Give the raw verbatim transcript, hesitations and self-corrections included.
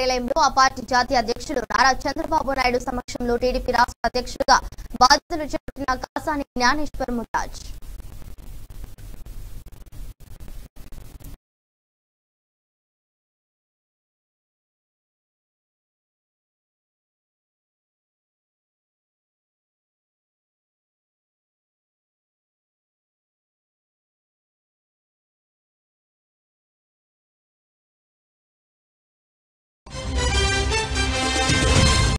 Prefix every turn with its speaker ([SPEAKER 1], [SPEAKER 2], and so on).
[SPEAKER 1] కార్యాలయంలో ఆ పార్టీ జాతీయ అధ్యక్షుడు నారా చంద్రబాబు నాయుడు సమక్షంలో టీడీపీ రాష్ట్ర అధ్యక్షుడిగా బాధ్యతలు చేపట్టిన కాసాని జ్ఞానేశ్వర్ మురాజ్